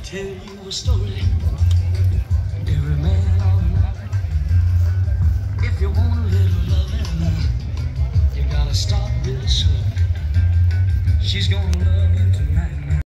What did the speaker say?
tell you a story. Every man ought to know. If you want a little loving, you gotta start really slow. She's gonna love you too.